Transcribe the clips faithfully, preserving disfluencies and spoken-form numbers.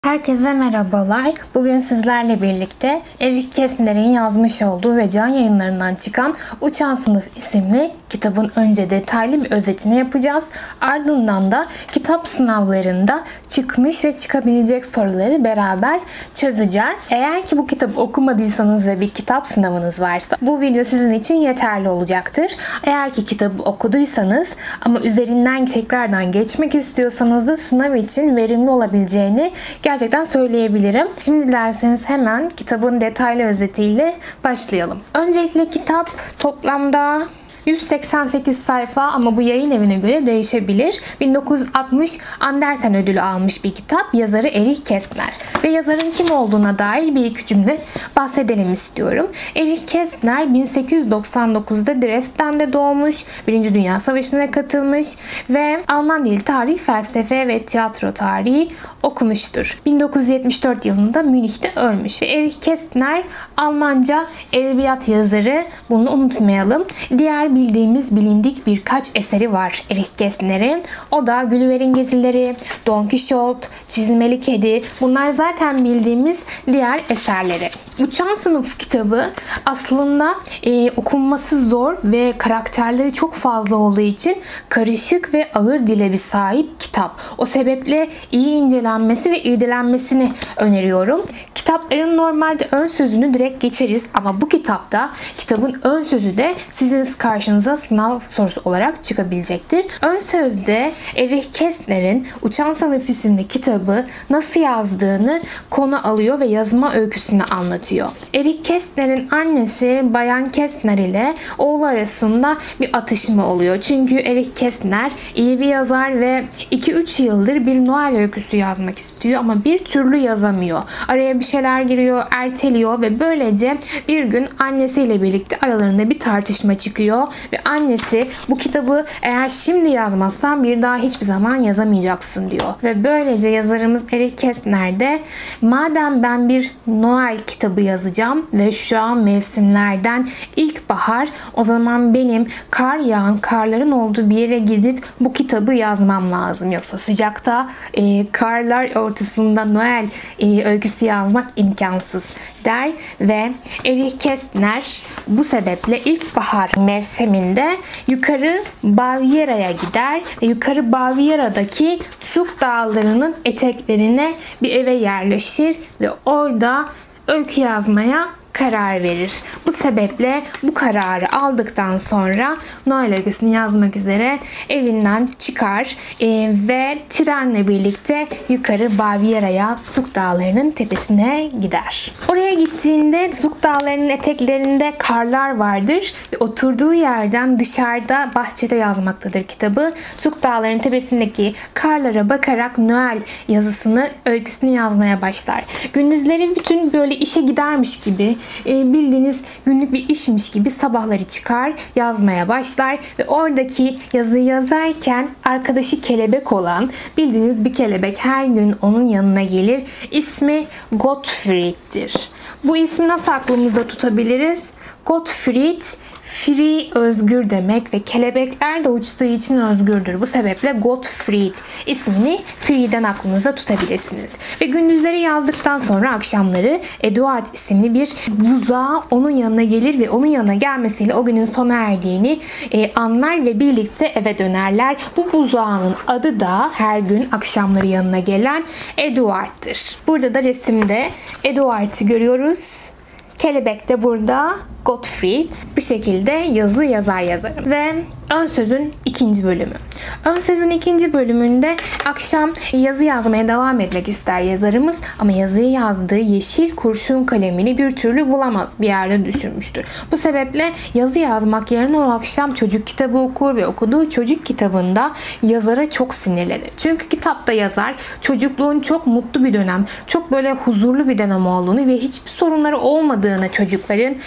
Herkese merhabalar. Bugün sizlerle birlikte Erich Kästner'in yazmış olduğu ve Can Yayınları'ndan çıkan Uçan Sınıf isimli kitabın önce detaylı bir özetini yapacağız. Ardından da kitap sınavlarında çıkmış ve çıkabilecek soruları beraber çözeceğiz. Eğer ki bu kitabı okumadıysanız ve bir kitap sınavınız varsa bu video sizin için yeterli olacaktır. Eğer ki kitabı okuduysanız ama üzerinden tekrardan geçmek istiyorsanız da sınav için verimli olabileceğini gerçekten söyleyebilirim. Şimdi dilerseniz hemen kitabın detaylı özetiyle başlayalım. Öncelikle kitap toplamda yüz seksen sekiz sayfa ama bu yayın evine göre değişebilir. bin dokuz yüz altmış Andersen ödülü almış bir kitap. Yazarı Erich Kästner. Ve yazarın kim olduğuna dair bir iki cümle bahsedelim istiyorum. Erich Kästner bin sekiz yüz doksan dokuzda Dresden'de doğmuş. Birinci Dünya Savaşı'na katılmış ve Alman dili, tarih, felsefe ve tiyatro tarihi okumuştur. bin dokuz yüz yetmiş dört yılında Münih'te ölmüş ve Erich Kästner Almanca edebiyat yazarı. Bunu unutmayalım. Diğer bildiğimiz bilindik birkaç eseri var Erich Kästner'in. O da Gulliver'in Gezileri, Don Quixote, Çizmeli Kedi. Bunlar zaten bildiğimiz diğer eserleri. Uçan Sınıf kitabı aslında e, okunması zor ve karakterleri çok fazla olduğu için karışık ve ağır dile bir sahip kitap. O sebeple iyi incelenmesi ve irdelenmesini öneriyorum. Kitapların normalde ön sözünü direkt geçeriz ama bu kitapta kitabın ön sözü de sizin karşınıza sınav sorusu olarak çıkabilecektir. Ön sözde Erich Kästner'in Uçan Sınıf isimli kitabı nasıl yazdığını konu alıyor ve yazma öyküsünü anlatıyor. Erich Kästner'in annesi Bayan Kästner ile oğlu arasında bir atışma oluyor. Çünkü Erich Kästner iyi bir yazar ve iki üç yıldır bir Noel öyküsü yazmak istiyor ama bir türlü yazamıyor. Araya bir şeyler giriyor, erteliyor ve böylece bir gün annesiyle birlikte aralarında bir tartışma çıkıyor ve annesi bu kitabı eğer şimdi yazmazsan bir daha hiçbir zaman yazamayacaksın diyor. Ve böylece yazarımız Erich Kästner de madem ben bir Noel kitabı yazacağım ve şu an mevsimlerden ilkbahar, o zaman benim kar yağan, karların olduğu bir yere gidip bu kitabı yazmam lazım. Yoksa sıcakta e, karlar ortasında Noel e, öyküsü yazmak imkansız der ve Erich Kästner bu sebeple ilkbahar mevsiminde yukarı Baviera'ya gider ve yukarı Baviera'daki Zug Dağları'nın eteklerine bir eve yerleşir ve orada öykü yazmaya karar verir. Bu sebeple bu kararı aldıktan sonra Noel öyküsünü yazmak üzere evinden çıkar e, ve trenle birlikte yukarı Baviera'ya, Zug Dağları'nın tepesine gider. Oraya gittiğinde Zug Dağları'nın eteklerinde karlar vardır ve oturduğu yerden dışarıda bahçede yazmaktadır kitabı. Zug Dağları'nın tepesindeki karlara bakarak Noel yazısını, öyküsünü yazmaya başlar. Gündüzleri bütün böyle işe gidermiş gibi, bildiğiniz günlük bir işmiş gibi sabahları çıkar, yazmaya başlar ve oradaki yazıyı yazarken arkadaşı kelebek olan bildiğiniz bir kelebek her gün onun yanına gelir. İsmi Gottfried'dir. Bu ismi nasıl aklımızda tutabiliriz? Gottfried, free, özgür demek ve kelebekler de uçtuğu için özgürdür. Bu sebeple Gottfried ismini free'den aklınızda tutabilirsiniz. Ve gündüzleri yazdıktan sonra akşamları Eduard isimli bir buzağı onun yanına gelir ve onun yanına gelmesiyle o günün sona erdiğini e, anlar ve birlikte eve dönerler. Bu buzağının adı da her gün akşamları yanına gelen Eduard'tır. Burada da resimde Eduard'ı görüyoruz. Kelebek de burada Gottfried. Bu şekilde yazı yazar yazarım. Ve ön sözün ikinci bölümü. Ön sözün ikinci bölümünde akşam yazı yazmaya devam etmek ister yazarımız ama yazıyı yazdığı yeşil kurşun kalemini bir türlü bulamaz. Bir yerde düşürmüştür. Bu sebeple yazı yazmak yerine o akşam çocuk kitabı okur ve okuduğu çocuk kitabında yazara çok sinirlenir. Çünkü kitapta yazar çocukluğun çok mutlu bir dönem, çok böyle huzurlu bir dönem olduğunu ve hiçbir sorunları olmadığını çocukların e,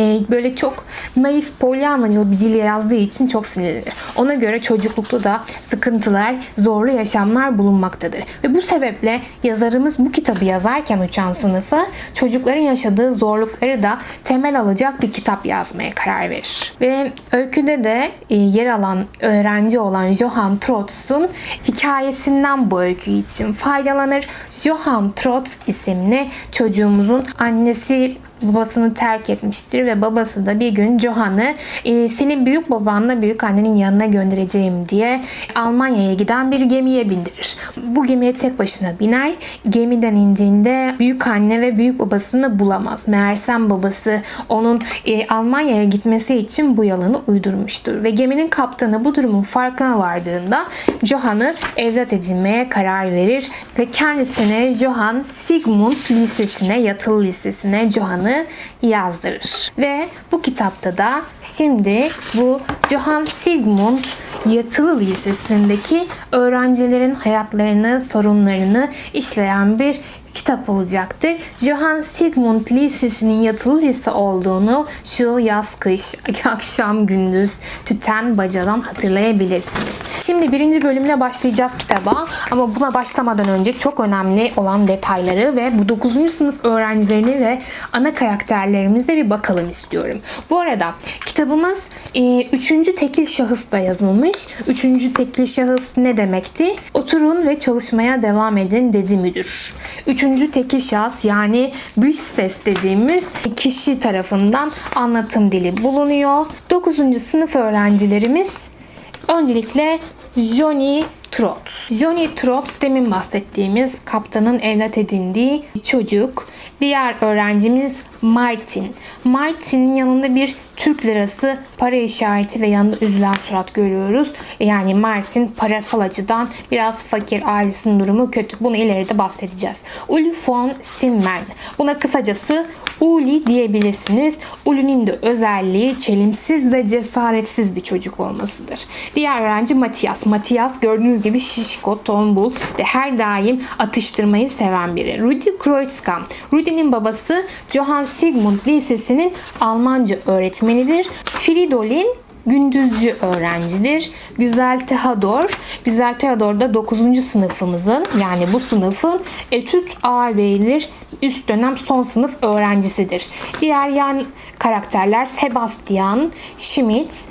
e, böyle çok naif, polyanlacılı bir dille yazdığı için çok sinirlidir. Ona göre çocuklukta da sıkıntılar, zorlu yaşamlar bulunmaktadır. Ve bu sebeple yazarımız bu kitabı yazarken Uçan Sınıfı çocukların yaşadığı zorlukları da temel alacak bir kitap yazmaya karar verir. Ve öyküde de e, yer alan öğrenci olan Johann Trotz'un hikayesinden bu öykü için faydalanır. Johann Trotz isimli çocuğumuzun annesi babasını terk etmiştir ve babası da bir gün Johann'ı e, senin büyük babanla büyük annenin yanına göndereceğim diye Almanya'ya giden bir gemiye bindirir. Bu gemiye tek başına biner. Gemiden indiğinde büyük anne ve büyük babasını bulamaz. Meğersem babası onun e, Almanya'ya gitmesi için bu yalanı uydurmuştur. Ve geminin kaptanı bu durumun farkına vardığında Johann'ı evlat edinmeye karar verir ve kendisine Johann Sigmund Lisesi'ne, yatılı lisesine Johann'ı yazdırır. Ve bu kitapta da şimdi bu Johann Sigmund Yatılı Lisesi'ndeki öğrencilerin hayatlarını, sorunlarını işleyen bir kitap olacaktır. Johann Sigmund Lisesi'nin yatılı lise olduğunu şu yaz kış, akşam gündüz tüten bacadan hatırlayabilirsiniz. Şimdi birinci bölümle başlayacağız kitaba ama buna başlamadan önce çok önemli olan detayları ve bu dokuzuncu sınıf öğrencilerini ve ana karakterlerimize bir bakalım istiyorum. Bu arada kitabımız üçüncü tekil şahısla yazılmış. Üçüncü tekil şahıs ne demekti? Oturun ve çalışmaya devam edin dedi müdür. Üçüncü tekil şahıs yani dış ses dediğimiz kişi tarafından anlatım dili bulunuyor. dokuzuncu sınıf öğrencilerimiz öncelikle Johnny Trotz. Johnny Trotz demin bahsettiğimiz kaptanın evlat edindiği çocuk. Diğer öğrencimiz Martin. Martin'in yanında bir Türk lirası para işareti ve yanında üzülen surat görüyoruz. Yani Martin parasal açıdan biraz fakir, ailesinin durumu kötü. Bunu ileride bahsedeceğiz. Uli von Simmern. Buna kısacası Uli diyebilirsiniz. Uli'nin de özelliği çelimsiz ve cesaretsiz bir çocuk olmasıdır. Diğer öğrenci Matthias. Matthias gördüğünüz gibi şişko, tombul ve her daim atıştırmayı seven biri. Rudi Kreutzkamp. Rudi'nin babası Johann Sigmund Lisesi'nin Almanca öğretmenidir. Fridolin gündüzcü öğrencidir. Güzel Theodor. Güzel Theodor da dokuzuncu sınıfımızın yani bu sınıfın etüt ağabeyidir. Üst dönem son sınıf öğrencisidir. Diğer yan karakterler Sebastian, Schmitz,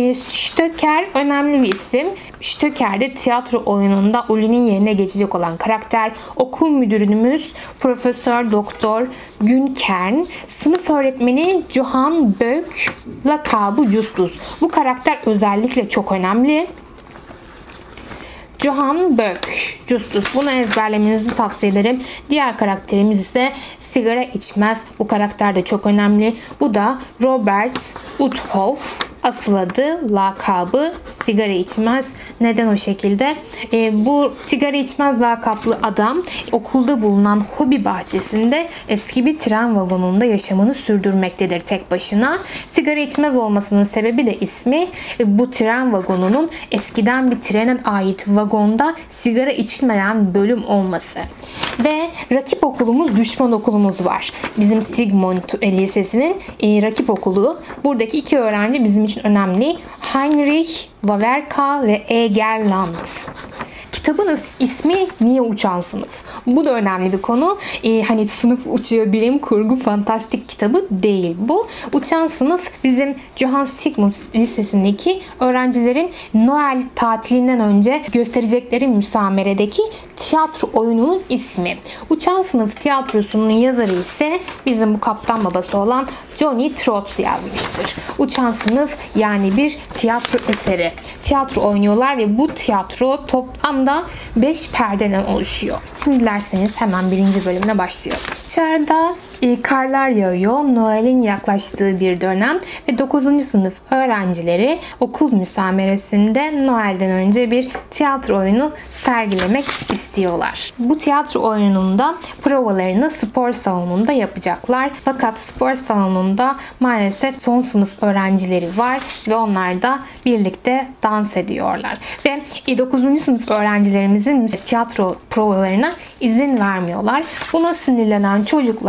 Stöcker önemli bir isim. Stöcker de tiyatro oyununda Uli'nin yerine geçecek olan karakter. Okul müdürümüz Profesör Doktor Günkern. Sınıf öğretmeni Johann Böck, lakabı Justus. Bu karakter özellikle çok önemli. Johann Böck, Justus. Bunu ezberlemenizi tavsiye ederim. Diğer karakterimiz ise sigara içmez. Bu karakter de çok önemli. Bu da Robert Uthoff. Asıl adı, lakabı sigara içmez. Neden o şekilde? E, bu sigara içmez lakaplı adam okulda bulunan hobi bahçesinde eski bir tren vagonunda yaşamını sürdürmektedir tek başına. Sigara içmez olmasının sebebi de ismi e, bu tren vagonunun eskiden bir trene ait vagonda sigara içilmeyen bölüm olması. Ve rakip okulumuz, düşman okulumuz var. Bizim Sigmund Lisesi'nin e, rakip okulu. Buradaki iki öğrenci bizim için önemli. Heinrich Wawerka ve Egerland. Kitabın ismi niye Uçan Sınıf? Bu da önemli bir konu. Ee, hani sınıf uçuyor, bilim kurgu, fantastik kitabı değil bu. Uçan Sınıf bizim Johann Sigmund Lisesi'ndeki öğrencilerin Noel tatilinden önce gösterecekleri müsameredeki tiyatro oyununun ismi. Uçan Sınıf tiyatrosunun yazarı ise bizim bu kaptan babası olan Johnny Trotz yazmıştır. Uçan Sınıf yani bir tiyatro eseri. Tiyatro oynuyorlar ve bu tiyatro toplamda beş perdeden oluşuyor. Şimdi dilerseniz hemen birinci bölümüne başlayalım. Dışarıda e, karlar yağıyor. Noel'in yaklaştığı bir dönem ve dokuzuncu sınıf öğrencileri okul müsameresinde Noel'den önce bir tiyatro oyunu sergilemek istiyorlar. Bu tiyatro oyununda provalarını spor salonunda yapacaklar. Fakat spor salonunda maalesef son sınıf öğrencileri var ve onlar da birlikte dans ediyorlar. Ve dokuzuncu sınıf öğrencilerimizin tiyatro provalarına izin vermiyorlar. Buna sinirlenen çocuklar da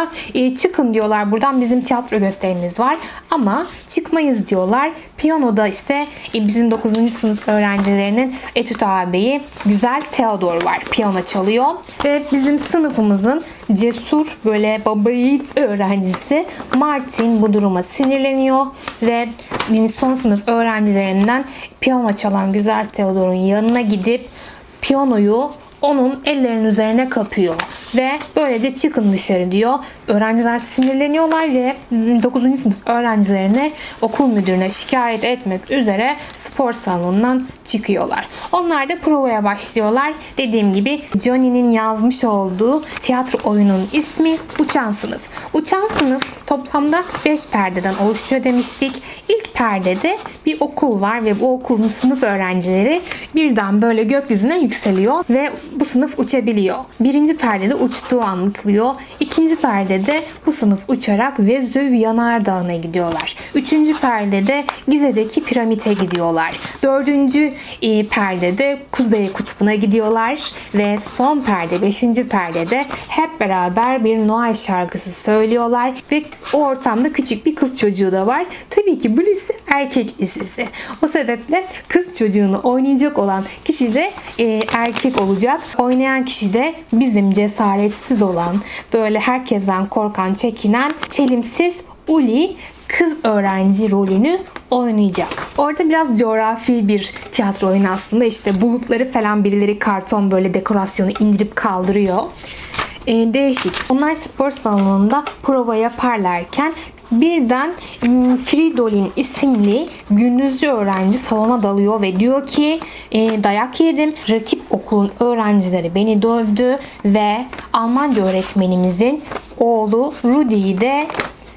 da e, çıkın diyorlar, buradan bizim tiyatro gösterimiz var ama çıkmayız diyorlar. Piyanoda ise e, bizim dokuzuncu sınıf öğrencilerinin etüt ağabeyi Güzel Theodor var. Piyano çalıyor ve bizim sınıfımızın cesur böyle baba yiğit öğrencisi Martin bu duruma sinirleniyor ve son sınıf öğrencilerinden piyano çalan Güzel Theodor'un yanına gidip piyanoyu onun ellerinin üzerine kapıyor ve böylece çıkın dışarı diyor. Öğrenciler sinirleniyorlar ve dokuzuncu sınıf öğrencilerine okul müdürüne şikayet etmek üzere spor salonundan çıkıyorlar. Onlar da provaya başlıyorlar. Dediğim gibi Johnny'nin yazmış olduğu tiyatro oyunun ismi Uçan Sınıf. Uçan Sınıf toplamda beş perdeden oluşuyor demiştik. İlk perdede bir okul var ve bu okulun sınıf öğrencileri birden böyle gökyüzüne yükseliyor ve bu sınıf uçabiliyor. Birinci perdede uçtuğu anlatılıyor. İkinci perdede bu sınıf uçarak Vezüv Yanardağı'na gidiyorlar. Üçüncü perdede Gize'deki piramite gidiyorlar. Dördüncü e, perdede Kuzey Kutbu'na gidiyorlar ve son perde, beşinci perdede hep beraber bir Noel şarkısı söylüyorlar ve o ortamda küçük bir kız çocuğu da var. Tabii ki bu lise erkek lisesi. O sebeple kız çocuğunu oynayacak olan kişi de e, erkek olacak. Oynayan kişi de bizim cesaretsiz olan, böyle herkesten korkan, çekinen, çelimsiz Uli kız öğrenci rolünü oynayacak. Orada biraz coğrafi bir tiyatro oyunu aslında. İşte bulutları falan birileri karton böyle dekorasyonu indirip kaldırıyor. Ee, değişik. Onlar spor salonunda prova yaparlarken birden Fridolin isimli gündüzcü öğrenci salona dalıyor ve diyor ki e, dayak yedim. Rakip okulun öğrencileri beni dövdü ve Almanca öğretmenimizin oğlu Rudy'yi de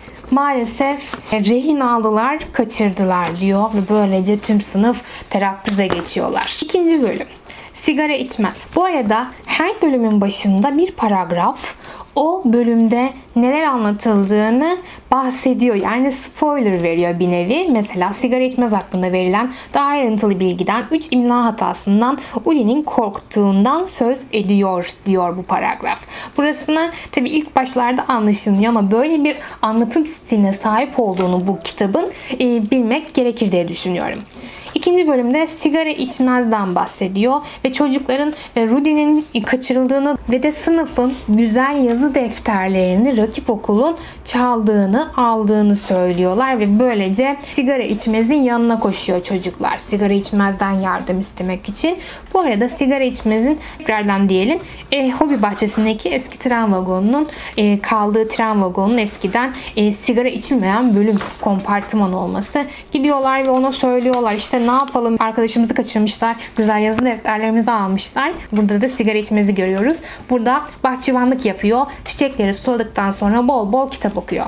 maalesef rehin aldılar, kaçırdılar diyor ve böylece tüm sınıf terakkize geçiyorlar. İkinci bölüm. Sigara içmez. Bu arada her bölümün başında bir paragraf o bölümde neler anlatıldığını bahsediyor. Yani spoiler veriyor bir nevi. Mesela sigara içmez hakkında verilen daha ayrıntılı bilgiden, üç imla hatasından, Uli'nin korktuğundan söz ediyor diyor bu paragraf. Burasını tabii ilk başlarda anlaşılmıyor ama böyle bir anlatım stiline sahip olduğunu bu kitabın e, bilmek gerekir diye düşünüyorum. İkinci bölümde sigara içmezden bahsediyor ve çocukların ve Rudy'nin kaçırıldığını ve de sınıfın güzel yazı defterlerini rakip okulun çaldığını, aldığını söylüyorlar ve böylece sigara içmezin yanına koşuyor çocuklar. Sigara içmezden yardım istemek için. Bu arada sigara içmezin tekrardan diyelim e, hobi bahçesindeki eski tren vagonunun e, kaldığı tren vagonunun eskiden e, sigara içilmeyen bölüm kompartıman olması. Gidiyorlar ve ona söylüyorlar işte ne yapalım, arkadaşımızı kaçırmışlar, güzel yazı defterlerimizi almışlar. Burada da sigara içmezi görüyoruz. Burada bahçıvanlık yapıyor. Çiçekleri suladıktan sonra bol bol kitap okuyor.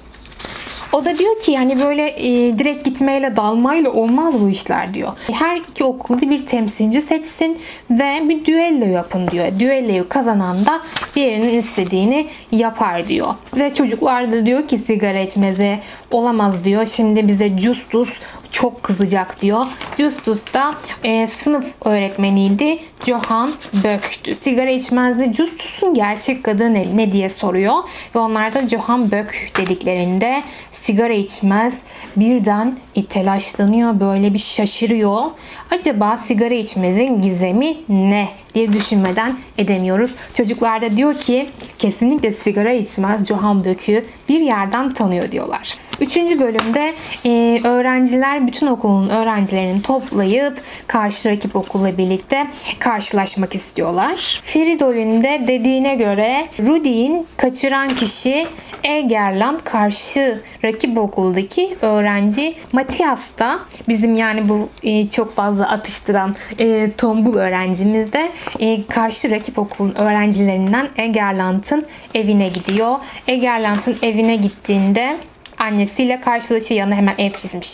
O da diyor ki yani böyle e, direkt gitmeyle dalmayla olmaz bu işler diyor. Her iki okulda bir temsilci seçsin ve bir düello yapın diyor. Düelloyu kazanan da diğerinin istediğini yapar diyor. Ve çocuklar da diyor ki sigara içmezi olamaz diyor. Şimdi bize Justus çok kızacak diyor. Justus da e, sınıf öğretmeniydi. Johann Böck'tü. Sigara içmezdi. Justus'un gerçek adı ne, ne diye soruyor. Ve onlar da Johann Böck dediklerinde sigara içmez. Birden telaşlanıyor. Böyle bir şaşırıyor. Acaba sigara içmezin gizemi ne diye düşünmeden edemiyoruz. Çocuklar da diyor ki kesinlikle sigara içmez. Johann Böck'ü bir yerden tanıyor diyorlar. Üçüncü bölümde e, öğrenciler bütün okulun öğrencilerini toplayıp karşı rakip okulla birlikte karşılaşmak istiyorlar. Fridolin de dediğine göre Rudy'in kaçıran kişi Egerland, karşı rakip okuldaki öğrenci Matthias da bizim yani bu e, çok fazla atıştıran e, tombul öğrencimiz de e, karşı rakip okulun öğrencilerinden Egerland'ın evine gidiyor. Egerland'ın evine gittiğinde annesiyle karşılaşıyor. Yanına hemen ev çizmişim.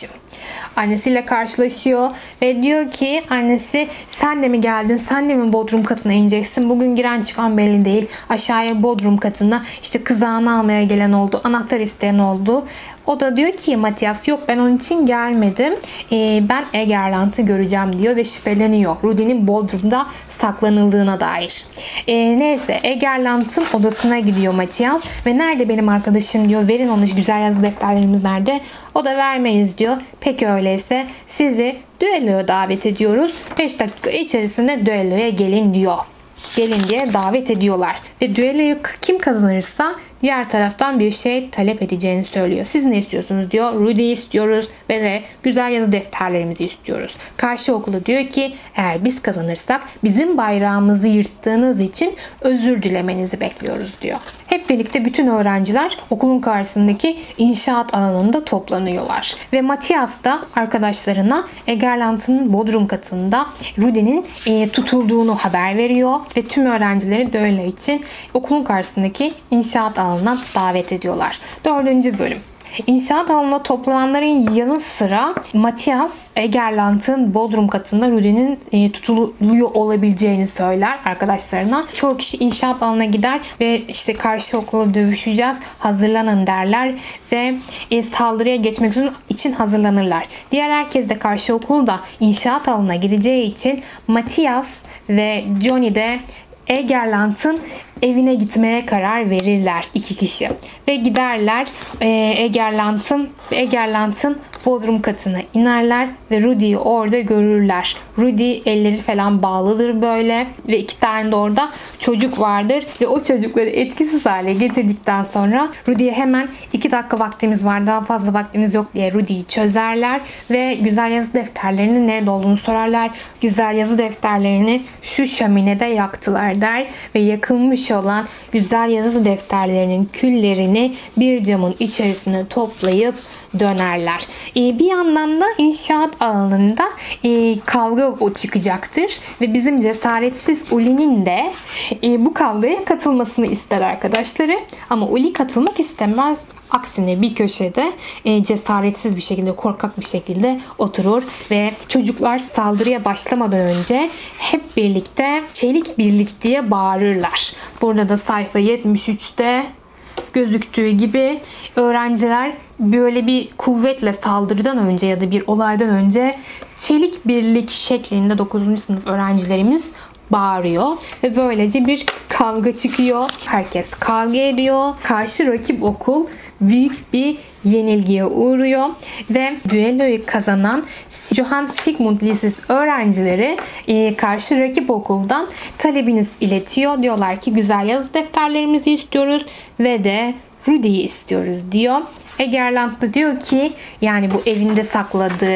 Annesiyle karşılaşıyor ve diyor ki annesi sen de mi geldin? Sen de mi bodrum katına ineceksin? Bugün giren çıkan belli değil. Aşağıya bodrum katına işte kızağını almaya gelen oldu. Anahtar isteyen oldu. O da diyor ki Matthias yok ben onun için gelmedim. Ee, ben Egerland'ı göreceğim diyor ve şüpheleniyor. Rudy'nin bodrumda saklanıldığına dair. Ee, neyse Egerland'ın odasına gidiyor Matthias ve nerede benim arkadaşım diyor. Verin onu, güzel yazı defterlerimiz nerede? O da vermeyiz diyor. Peki öyleyse sizi düelloya davet ediyoruz. beş dakika içerisinde düelloya gelin diyor. Gelin diye davet ediyorlar. Ve düelloyu kim kazanırsa diğer taraftan bir şey talep edeceğini söylüyor. Siz ne istiyorsunuz diyor. Rudy'yi istiyoruz ve de güzel yazı defterlerimizi istiyoruz. Karşı okulu diyor ki eğer biz kazanırsak bizim bayrağımızı yırttığınız için özür dilemenizi bekliyoruz diyor. Hep birlikte bütün öğrenciler okulun karşısındaki inşaat alanında toplanıyorlar. Ve Matthias da arkadaşlarına Egerland'ın bodrum katında Rudy'nin e, tutulduğunu haber veriyor ve tüm öğrencileri düello için okulun karşısındaki inşaat alanına davet ediyorlar. Dördüncü bölüm. İnşaat alanına toplananların yanı sıra Matthias Egerland'ın bodrum katında Rudy'nin e, tutuluyor olabileceğini söyler arkadaşlarına. Çoğu kişi inşaat alanına gider ve işte karşı okula dövüşeceğiz, hazırlanın derler ve e, saldırıya geçmek için hazırlanırlar. Diğer herkes de karşı okulda inşaat alanına gideceği için Matthias ve Johnny de Egerland'ın evine gitmeye karar verirler iki kişi ve giderler e, Egerland'ın Egerland'ın bodrum katına inerler ve Rudy'yi orada görürler. Rudy elleri falan bağlıdır böyle ve iki tane de orada çocuk vardır ve o çocukları etkisiz hale getirdikten sonra Rudy'ye hemen iki dakika vaktimiz var, daha fazla vaktimiz yok diye Rudy'yi çözerler ve güzel yazı defterlerinin nerede olduğunu sorarlar. Güzel yazı defterlerini şu şöminede yaktılar der ve yakılmış olan güzel yazı defterlerinin küllerini bir camın içerisine toplayıp dönerler. Ee, bir yandan da inşaat alanında e, kavga o çıkacaktır ve bizim cesaretsiz Uli'nin de e, bu kavgaya katılmasını ister arkadaşları. Ama Uli katılmak istemez. Aksine bir köşede e, cesaretsiz bir şekilde, korkak bir şekilde oturur ve çocuklar saldırıya başlamadan önce hep birlikte çelik birlik diye bağırırlar. Burada da sayfa yetmiş üçte gözüktüğü gibi öğrenciler böyle bir kuvvetle saldırıdan önce ya da bir olaydan önce çelik birlik şeklinde dokuzuncu sınıf öğrencilerimiz bağırıyor ve böylece bir kavga çıkıyor. Herkes kavga ediyor. Karşı rakip okul büyük bir yenilgiye uğruyor ve düelloyu kazanan Johann Sigmund Lisesi öğrencileri e, karşı rakip okuldan talebini iletiyor. Diyorlar ki güzel yazı defterlerimizi istiyoruz ve de Rudy'yi istiyoruz diyor. Egerland da diyor ki yani bu evinde sakladığı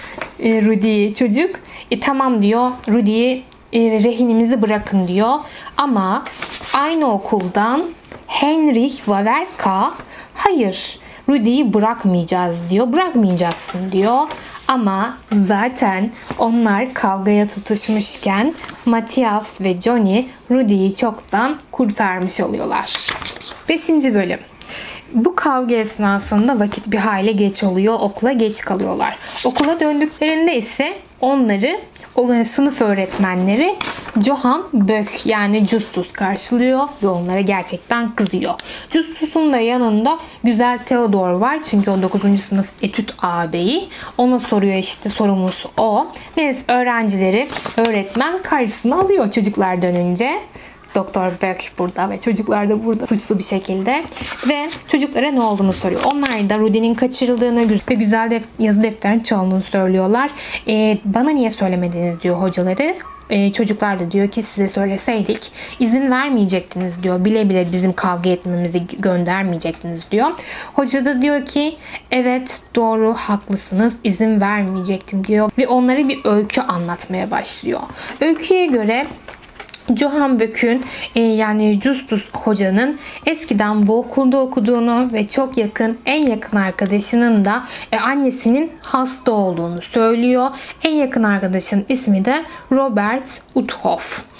e, Rudy'yi çocuk e, tamam diyor Rudy'yi e, rehinimizi bırakın diyor. Ama aynı okuldan Heinrich Wawerka hayır Rudy'yi bırakmayacağız diyor. Bırakmayacaksın diyor. Ama zaten onlar kavgaya tutuşmuşken Matthias ve Johnny Rudy'yi çoktan kurtarmış oluyorlar. beşinci bölüm. Bu kavga esnasında vakit bir hayli geç oluyor. Okula geç kalıyorlar. Okula döndüklerinde ise onları o sınıf öğretmenleri Johann Böck yani Justus karşılıyor ve onlara gerçekten kızıyor. Justus'un da yanında güzel Theodor var. Çünkü o dokuzuncu sınıf etüt ağabeyi. Ona soruyor işte sorumlusu o. Neyse öğrencileri öğretmen karşısına alıyor çocuklar dönünce. Doktor Böck burada ve çocuklar da burada suçlu bir şekilde ve çocuklara ne olduğunu soruyor. Onlar da Rudy'nin kaçırıldığını ve güzel def yazı defterinin çalındığını söylüyorlar. Ee, bana niye söylemediniz diyor hocaları. Ee, çocuklar da diyor ki size söyleseydik izin vermeyecektiniz diyor. Bile bile bizim kavga etmemizi göndermeyecektiniz diyor. Hoca da diyor ki evet doğru haklısınız izin vermeyecektim diyor ve onlara bir öykü anlatmaya başlıyor. Öyküye göre Johann Böck'ün e, yani Justus hocanın eskiden bu okulda okuduğunu ve çok yakın en yakın arkadaşının da e, annesinin hasta olduğunu söylüyor. En yakın arkadaşın ismi de Robert Uthoff.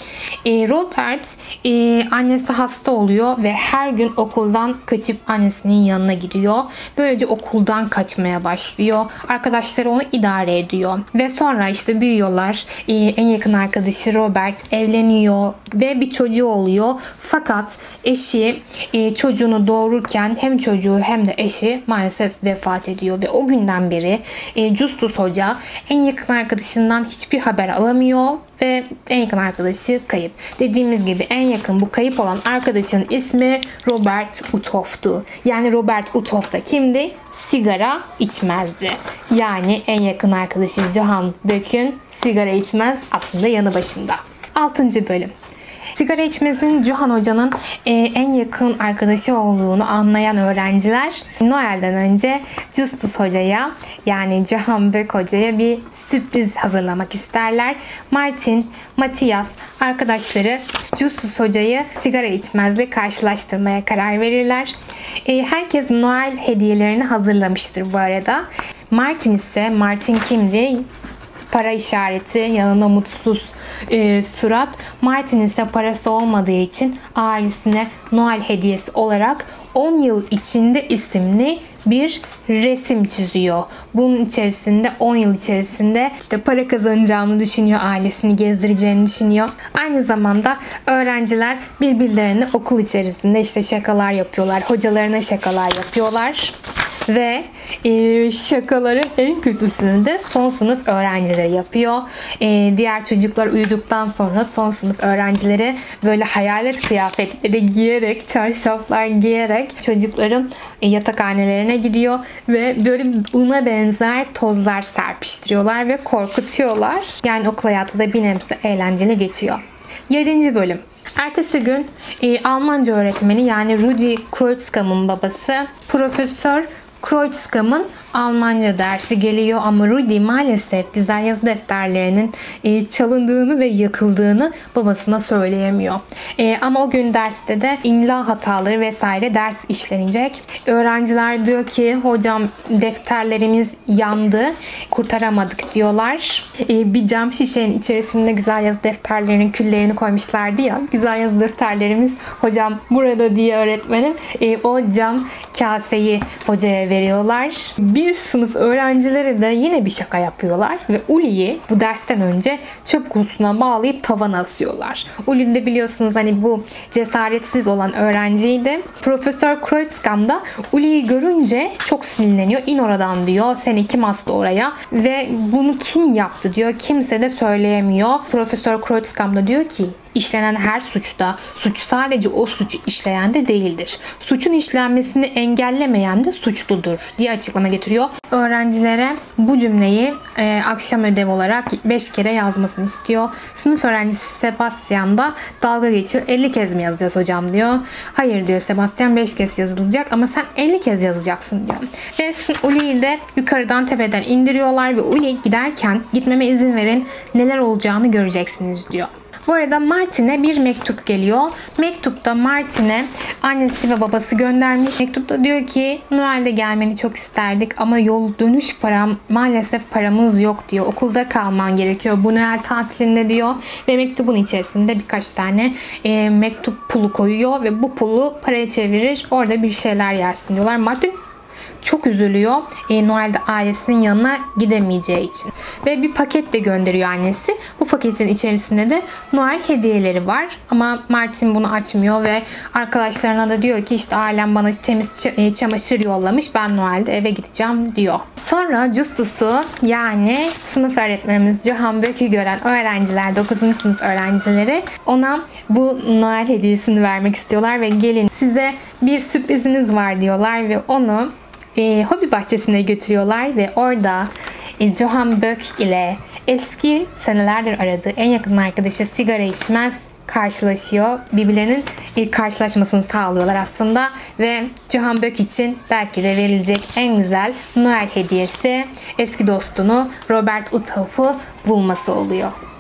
E, Robert e, annesi hasta oluyor ve her gün okuldan kaçıp annesinin yanına gidiyor. Böylece okuldan kaçmaya başlıyor. Arkadaşları onu idare ediyor. Ve sonra işte büyüyorlar. E, en yakın arkadaşı Robert evleniyor ve bir çocuğu oluyor. Fakat eşi e, çocuğunu doğururken hem çocuğu hem de eşi maalesef vefat ediyor. Ve o günden beri e, Justus Hoca en yakın arkadaşından hiçbir haber alamıyor ve en yakın arkadaşı kayıp. Dediğimiz gibi en yakın bu kayıp olan arkadaşın ismi Robert Uthoff'tu. Yani Robert Uthoff da kimdi? Sigara içmezdi. Yani en yakın arkadaşı Johann Böck'ün sigara içmez, aslında yanı başında. altıncı bölüm. Sigara içmesinin Johann Hoca'nın e, en yakın arkadaşı olduğunu anlayan öğrenciler Noel'den önce Justus Hoca'ya, yani Johann Böck Hoca'ya bir sürpriz hazırlamak isterler. Martin, Matthias arkadaşları Justus Hoca'yı sigara içmezle karşılaştırmaya karar verirler. E, herkes Noel hediyelerini hazırlamıştır bu arada. Martin ise, Martin kimdi? Para işareti, yanına mutsuz e, surat. Martin ise parası olmadığı için ailesine Noel hediyesi olarak on yıl içinde isimli bir resim çiziyor. Bunun içerisinde on yıl içerisinde işte para kazanacağını düşünüyor, ailesini gezdireceğini düşünüyor. Aynı zamanda öğrenciler birbirlerine okul içerisinde işte şakalar yapıyorlar, hocalarına şakalar yapıyorlar. Ve e, şakaların en kötüsünü de son sınıf öğrencileri yapıyor. E, diğer çocuklar uyuduktan sonra son sınıf öğrencileri böyle hayalet kıyafetleri giyerek, çarşaflar giyerek çocukların e, yatakhanelerine gidiyor ve böyle una benzer tozlar serpiştiriyorlar ve korkutuyorlar. Yani okul hayatı da bir nebze eğlenceli geçiyor. yedinci bölüm. Ertesi gün e, Almanca öğretmeni, yani Rudi Kreutzkam'ın babası Profesör Kreutzkam'ın Almanca dersi geliyor ama Rudy maalesef güzel yazı defterlerinin e, çalındığını ve yakıldığını babasına söyleyemiyor. E, ama o gün derste de imla hataları vesaire ders işlenecek. Öğrenciler diyor ki hocam defterlerimiz yandı, kurtaramadık diyorlar. E, bir cam şişenin içerisinde güzel yazı defterlerinin küllerini koymuşlardı ya. Güzel yazı defterlerimiz hocam burada diye öğretmenim e, o cam kaseyi hocaya veriyorlar. Bir üst sınıf öğrencileri de yine bir şaka yapıyorlar ve Uli'yi bu dersten önce çöp kutusuna bağlayıp tavana asıyorlar. Uli de biliyorsunuz hani bu cesaretsiz olan öğrenciydi. Profesör Kreutzkam da Uli'yi görünce çok sinirleniyor. İn oradan diyor. Seni kim astı oraya? Ve bunu kim yaptı diyor. Kimse de söyleyemiyor. Profesör Kreutzkam da diyor ki İşlenen her suçta suç sadece o suçu işleyen de değildir. Suçun işlenmesini engellemeyen de suçludur diye açıklama getiriyor. Öğrencilere bu cümleyi e, akşam ödev olarak beş kere yazmasını istiyor. Sınıf öğrencisi Sebastian da dalga geçiyor. elli kez mi yazacağız hocam diyor. Hayır diyor Sebastian, beş kez yazılacak ama sen elli kez yazacaksın diyor. Ve Uli'yi de yukarıdan tepeden indiriyorlar ve Uli giderken gitmeme izin verin, neler olacağını göreceksiniz diyor. Bu arada Martin'e bir mektup geliyor. Mektupta Martin'e annesi ve babası göndermiş. Mektupta diyor ki Noel'de gelmeni çok isterdik ama yol dönüş param maalesef paramız yok diyor. Okulda kalman gerekiyor bu Noel tatilinde diyor. Ve mektubun içerisinde birkaç tane e, mektup pulu koyuyor ve bu pulu paraya çevirir. Orada bir şeyler yersin diyorlar. Martin çok üzülüyor e, Noel'de ailesinin yanına gidemeyeceği için. Ve bir paket de gönderiyor annesi. Bu paketin içerisinde de Noel hediyeleri var. Ama Martin bunu açmıyor ve arkadaşlarına da diyor ki işte ailem bana temiz çamaşır yollamış. Ben Noel'de eve gideceğim diyor. Sonra Justus'u, yani sınıf öğretmenimiz Johann Böck'ü gören öğrenciler, dokuzuncu sınıf öğrencileri ona bu Noel hediyesini vermek istiyorlar ve gelin size bir sürpriziniz var diyorlar ve onu E, hobi bahçesine götürüyorlar ve orada e, Johann Böck ile eski senelerdir aradığı en yakın arkadaşı sigara içmez karşılaşıyor. Birbirlerinin e, karşılaşmasını sağlıyorlar aslında ve Johann Böck için belki de verilecek en güzel Noel hediyesi eski dostunu Robert Uthoff'u bulması oluyor.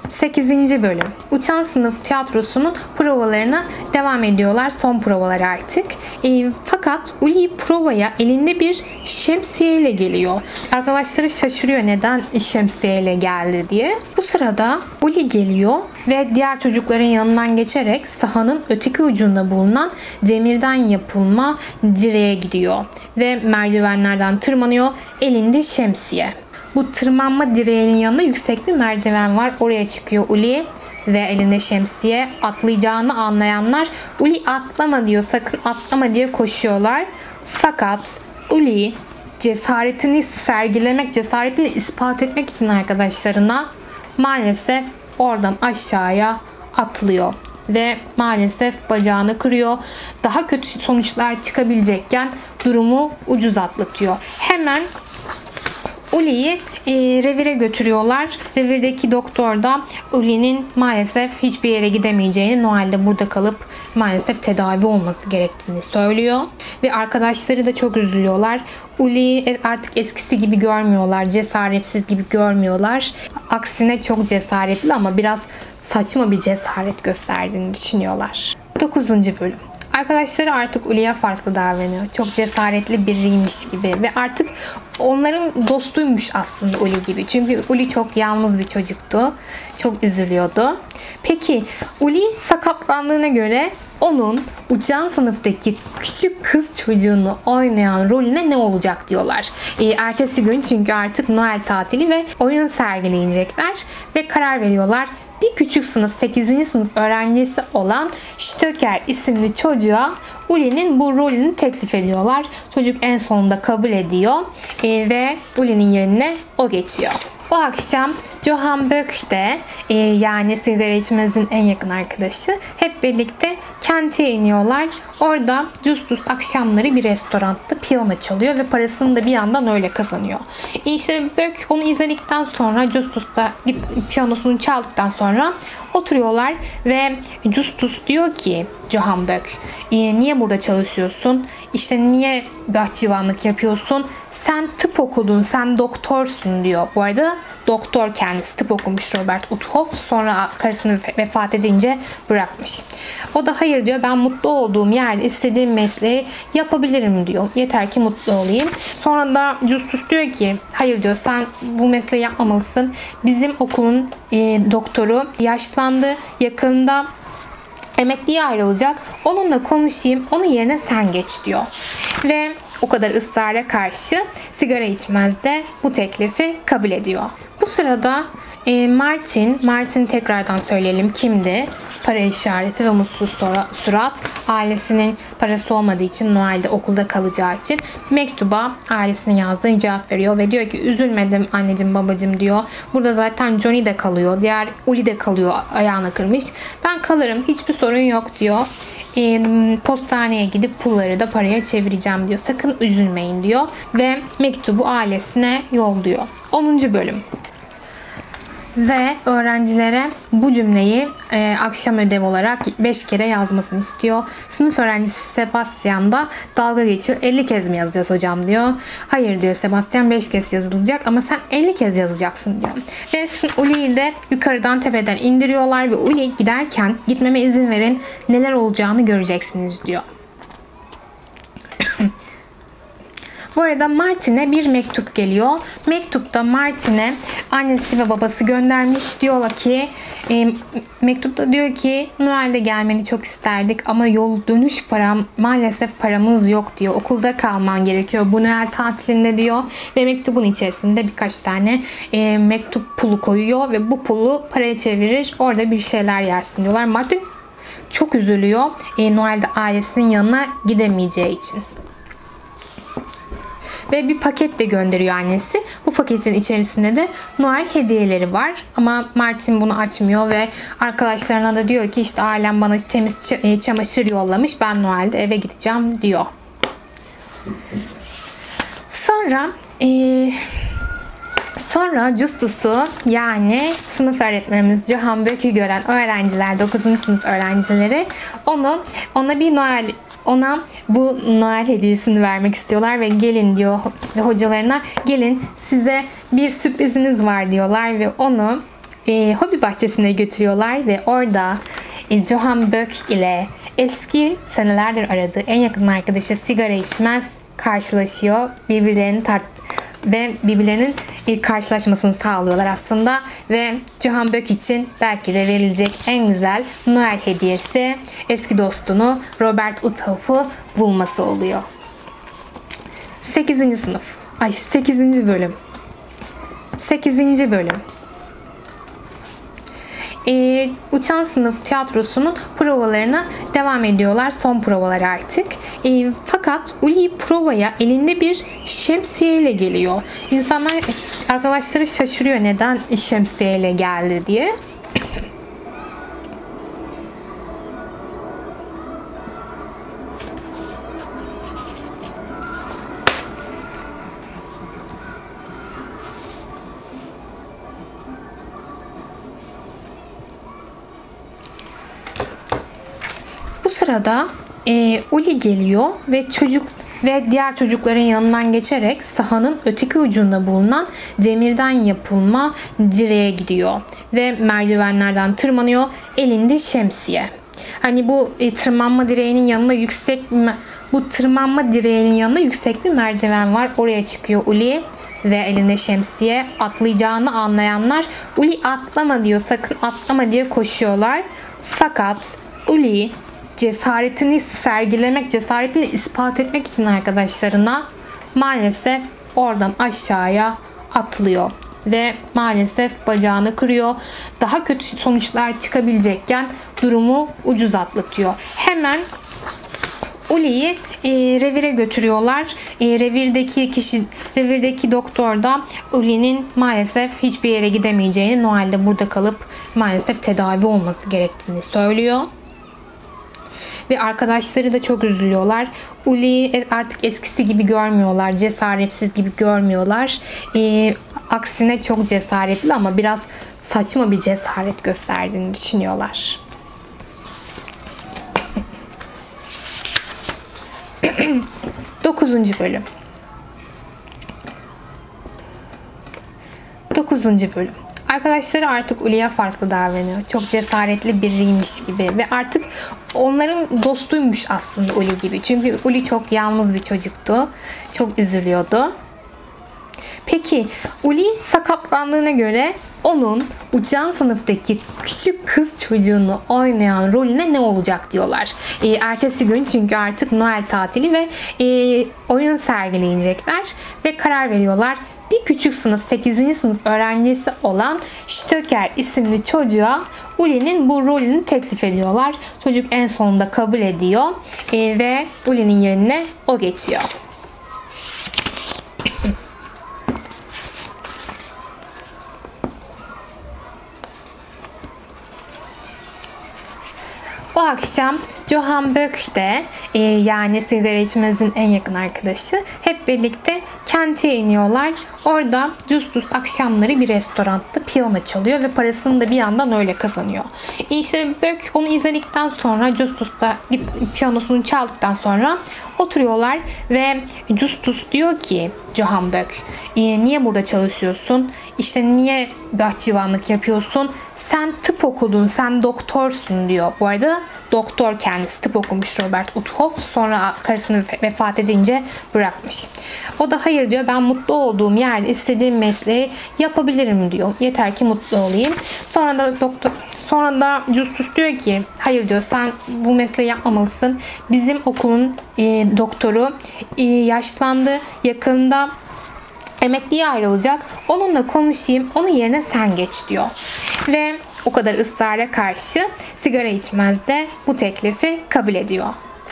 sekizinci bölüm. Uçan Sınıf Tiyatrosu'nun provalarına devam ediyorlar. Son provalar artık. E, fakat Uli provaya elinde bir şemsiyeyle geliyor. Arkadaşları şaşırıyor neden şemsiyeyle geldi diye. Bu sırada Uli geliyor ve diğer çocukların yanından geçerek sahanın öteki ucunda bulunan demirden yapılma direğe gidiyor. Ve merdivenlerden tırmanıyor. Elinde şemsiye. Bu tırmanma direğinin yanında yüksek bir merdiven var. Oraya çıkıyor Uli ve elinde şemsiye. Atlayacağını anlayanlar Uli atlama diyor, sakın atlama diye koşuyorlar. Fakat Uli cesaretini sergilemek, cesaretini ispat etmek için arkadaşlarına maalesef oradan aşağıya atlıyor. Ve maalesef bacağını kırıyor. Daha kötü sonuçlar çıkabilecekken durumu ucuz atlatıyor. Hemen Uli'yi e, revire götürüyorlar. Revirdeki doktor da Uli'nin maalesef hiçbir yere gidemeyeceğini, Noel'de burada kalıp maalesef tedavi olması gerektiğini söylüyor. Ve arkadaşları da çok üzülüyorlar. Uli'yi artık eskisi gibi görmüyorlar. Cesaretsiz gibi görmüyorlar. Aksine çok cesaretli ama biraz saçma bir cesaret gösterdiğini düşünüyorlar. dokuzuncu bölüm. Arkadaşları artık Uli'ye farklı davranıyor. Çok cesaretli biriymiş gibi ve artık onların dostuymuş aslında Uli gibi. Çünkü Uli çok yalnız bir çocuktu. Çok üzülüyordu. Peki Uli sakatlandığına göre onun uçan sınıftaki küçük kız çocuğunu oynayan rolüne ne olacak diyorlar. E, ertesi gün çünkü artık Noel tatili ve oyun sergileyecekler ve karar veriyorlar. Bir küçük sınıf sekizinci sınıf öğrencisi olan Stöcker isimli çocuğa Uli'nin bu rolünü teklif ediyorlar. Çocuk en sonunda kabul ediyor e, ve Uli'nin yerine o geçiyor. O akşam Johann Böck de e, yani sigara içmezin en yakın arkadaşı hep birlikte kente iniyorlar. Orada Justus akşamları bir restoranda piyano çalıyor ve parasını da bir yandan öyle kazanıyor. İşte Böck onu izledikten sonra Justus da piyanosunu çaldıktan sonra oturuyorlar ve Justus diyor ki Johann Böck, e, niye burada çalışıyorsun? İşte niye bahçıvanlık yapıyorsun? Sen tıp okudun, sen doktorsun diyor. Bu arada doktor kendisi, tıp okumuş Robert Uthoff. Sonra karısını vefat edince bırakmış. O da hayır diyor, ben mutlu olduğum yerde istediğim mesleği yapabilirim diyor. Yeter ki mutlu olayım. Sonra da Justus diyor ki hayır diyor, sen bu mesleği yapmamalısın. Bizim okulun e, doktoru yaşlandı, yakında emekliye ayrılacak. Onunla konuşayım, onun yerine sen geç diyor. Ve o kadar ısrara karşı sigara içmez de bu teklifi kabul ediyor. Bu sırada e, Martin, Martin tekrardan söyleyelim kimdi? Para işareti ve mutsuz surat. Ailesinin parası olmadığı için Noel'de okulda kalacağı için mektuba ailesinin yazdığı cevap veriyor ve diyor ki üzülmedim anneciğim babacığım diyor. Burada zaten Johnny de kalıyor. Diğer Uli de kalıyor, ayağını kırmış. Ben kalırım, hiçbir sorun yok diyor. E, postaneye gidip pulları da paraya çevireceğim diyor. Sakın üzülmeyin diyor. Ve mektubu ailesine yolluyor. onuncu bölüm. Ve öğrencilere bu cümleyi e, akşam ödev olarak beş kere yazmasını istiyor. Sınıf öğrencisi Sebastian da dalga geçiyor. elli kez mi yazacağız hocam diyor. Hayır diyor Sebastian, beş kez yazılacak ama sen elli kez yazacaksın diyor. Ve Uli'yi de yukarıdan tepeden indiriyorlar ve Uli giderken gitmeme izin verin, neler olacağını göreceksiniz diyor. Bu arada Martin'e bir mektup geliyor. Mektupta Martin'e annesi ve babası göndermiş. Diyorlar ki e, mektupta diyor ki Noel'de gelmeni çok isterdik ama yol dönüş param maalesef paramız yok diyor. Okulda kalman gerekiyor bu Noel tatilinde diyor. Ve mektubun içerisinde birkaç tane e, mektup pulu koyuyor ve bu pulu paraya çevirir. Orada bir şeyler yersin diyorlar. Martin çok üzülüyor. E, Noel'de ailesinin yanına gidemeyeceği için. Ve bir paket de gönderiyor annesi. Bu paketin içerisinde de Noel hediyeleri var. Ama Martin bunu açmıyor ve arkadaşlarına da diyor ki işte ailem bana temiz çamaşır yollamış. Ben Noel'de eve gideceğim diyor. Sonra eee Sonra Justus'u yani sınıf öğretmenimiz Johann Böck'ü gören öğrenciler, dokuzuncu sınıf öğrencileri onu ona bir Noel ona bu Noel hediyesini vermek istiyorlar ve gelin diyor hocalarına, gelin size bir sürpriziniz var diyorlar ve onu e, hobi bahçesine götürüyorlar ve orada e, Johan Böck ile eski senelerdir aradığı en yakın arkadaşı sigara içmez karşılaşıyor. Birbirlerini tart ve birbirlerinin ilk karşılaşmasını sağlıyorlar aslında ve Johan Böck için belki de verilecek en güzel Noel hediyesi eski dostunu Robert Uthoff'u bulması oluyor. sekizinci sınıf. Ay sekizinci bölüm. sekizinci bölüm. Ee, Uçan Sınıf tiyatrosunun provalarına devam ediyorlar. Son provalar artık. Ee, fakat Uli provaya elinde bir şemsiyeyle geliyor. İnsanlar, arkadaşları şaşırıyor neden şemsiyeyle geldi diye. Bu sırada e, Uli geliyor ve çocuk ve diğer çocukların yanından geçerek sahanın öteki ucunda bulunan demirden yapılma direğe gidiyor ve merdivenlerden tırmanıyor, elinde şemsiye. Hani bu e, tırmanma direğinin yanında yüksek bu tırmanma direğinin yanında yüksek bir merdiven var. Oraya çıkıyor Uli ve elinde şemsiye. Atlayacağını anlayanlar Uli atlama diyor, sakın atlama diye koşuyorlar. Fakat Uli cesaretini sergilemek, cesaretini ispat etmek için arkadaşlarına maalesef oradan aşağıya atlıyor ve maalesef bacağını kırıyor. Daha kötü sonuçlar çıkabilecekken durumu ucuz atlatıyor. Hemen Uli'yi e, revire götürüyorlar. E, revirdeki kişi, revirdeki doktor da Uli'nin maalesef hiçbir yere gidemeyeceğini, Noel'de burada kalıp maalesef tedavi olması gerektiğini söylüyor. Ve arkadaşları da çok üzülüyorlar. Uli'yi artık eskisi gibi görmüyorlar. Cesaretsiz gibi görmüyorlar. E, aksine çok cesaretli ama biraz saçma bir cesaret gösterdiğini düşünüyorlar. Dokuzuncu bölüm. Dokuzuncu bölüm. Arkadaşları artık Uli'ye farklı davranıyor. Çok cesaretli biriymiş gibi ve artık onların dostuymuş aslında Uli gibi. Çünkü Uli çok yalnız bir çocuktu. Çok üzülüyordu. Peki Uli sakatlandığına göre onun Uçan Sınıftaki küçük kız çocuğunu oynayan rolüne ne olacak diyorlar. E, ertesi gün çünkü artık Noel tatili ve e, oyun sergileyecekler ve karar veriyorlar. Bir küçük sınıf sekizinci sınıf öğrencisi olan Stöcker isimli çocuğa Uli'nin bu rolünü teklif ediyorlar. Çocuk en sonunda kabul ediyor e, ve Uli'nin yerine o geçiyor. O akşam Johan Böck de e, yani sigara içmezin en yakın arkadaşı hep birlikte kente iniyorlar. Orada Justus akşamları bir restoranda piyano çalıyor ve parasını da bir yandan öyle kazanıyor. İşte Böck onu izledikten sonra Justus da piyanosunu çaldıktan sonra oturuyorlar ve Justus diyor ki Johan Böck, e, niye burada çalışıyorsun? İşte niye bahçıvanlık yapıyorsun? Sen tıp okudun, sen doktorsun diyor. Bu arada doktor kendisi, tıp okumuş Robert Uthoff. Sonra karısını vefat edince bırakmış. O da hayır diyor, ben mutlu olduğum yerde istediğim mesleği yapabilirim diyor. Yeter ki mutlu olayım. Sonra da doktor sonra da Justus diyor ki hayır diyor, sen bu mesleği yapmamalısın. Bizim okulun e, doktoru e, yaşlandı. Yakında emekliye ayrılacak. Onunla konuşayım. Onun yerine sen geç diyor. Ve o kadar ısrara karşı sigara içmez de bu teklifi kabul ediyor.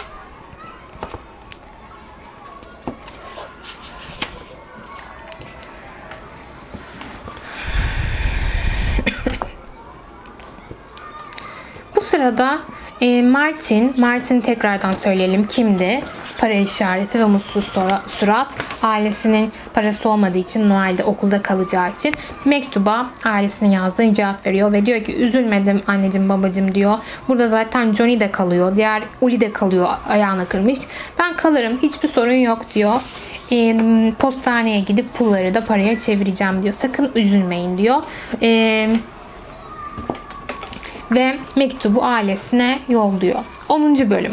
Bu sırada e, Martin, Martin tekrardan söyleyelim kimdi? Para işareti ve mutsuz surat. Ailesinin parası olmadığı için Noel'de okulda kalacağı için mektuba ailesinin yazdığı cevap veriyor ve diyor ki üzülmedim anneciğim babacığım diyor. Burada zaten Johnny de kalıyor. Diğer Uli de kalıyor, ayağını kırmış. Ben kalırım, hiçbir sorun yok diyor. E, postaneye gidip pulları da paraya çevireceğim diyor. Sakın üzülmeyin diyor. E, ve mektubu ailesine yolluyor. onuncu bölüm.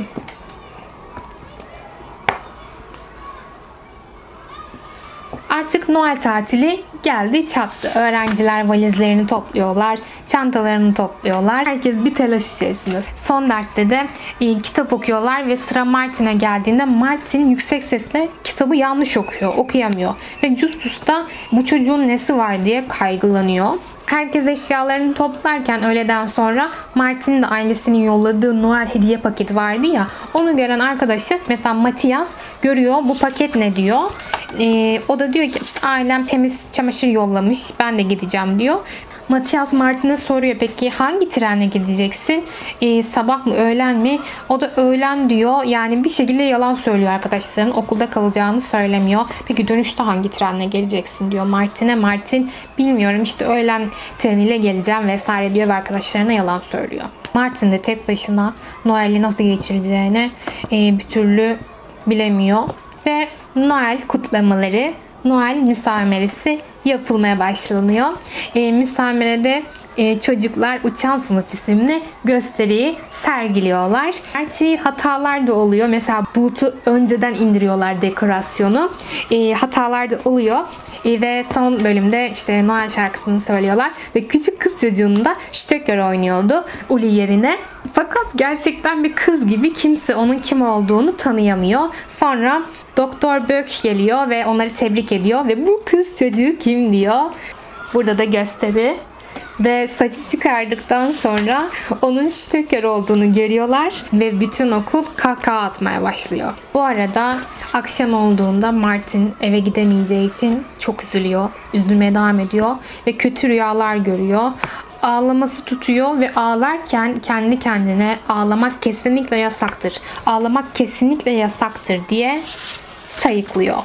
Artık Noel tatili geldi çattı. Öğrenciler valizlerini topluyorlar, çantalarını topluyorlar. Herkes bir telaş içerisinde. Son derste de e, kitap okuyorlar ve sıra Martin'e geldiğinde Martin yüksek sesle kitabı yanlış okuyor, okuyamıyor. Ve Justus da bu çocuğun nesi var diye kaygılanıyor. Herkes eşyalarını toplarken öğleden sonra Martin'in de ailesinin yolladığı Noel hediye paketi vardı ya, onu gören arkadaşı mesela Matias görüyor, bu paket ne diyor. Ee, o da diyor ki işte ailem temiz çamaşır yollamış, ben de gideceğim diyor. Matias Martin'e soruyor, peki hangi trenle gideceksin? Ee, sabah mı öğlen mi? O da öğlen diyor. Yani bir şekilde yalan söylüyor arkadaşların. Okulda kalacağını söylemiyor. Peki dönüşte hangi trenle geleceksin diyor Martin'e. Martin bilmiyorum işte öğlen treniyle geleceğim vesaire diyor ve arkadaşlarına yalan söylüyor. Martin de tek başına Noel'i nasıl geçireceğini e, bir türlü bilemiyor. Ve Noel kutlamaları, Noel müsameresi yapılmaya başlanıyor. E, müsamerede e, çocuklar Uçan Sınıf isimli gösteriyi sergiliyorlar. Gerçi hatalar da oluyor. Mesela buğutu önceden indiriyorlar, dekorasyonu. E, hatalar da oluyor. E, ve son bölümde işte Noel şarkısını söylüyorlar. Ve küçük kız çocuğunu da Stöcker oynuyordu Uli yerine. Fakat gerçekten bir kız gibi kimse onun kim olduğunu tanıyamıyor. Sonra Doktor Bök geliyor ve onları tebrik ediyor ve bu kız çocuğu kim diyor. Burada da gösteri ve saçı çıkardıktan sonra onun Stöcker olduğunu görüyorlar ve bütün okul kahkaha atmaya başlıyor. Bu arada akşam olduğunda Martin eve gidemeyeceği için çok üzülüyor. Üzülmeye devam ediyor ve kötü rüyalar görüyor. Ağlaması tutuyor ve ağlarken kendi kendine ağlamak kesinlikle yasaktır, ağlamak kesinlikle yasaktır diye sayıklıyor.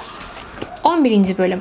on birinci bölüm.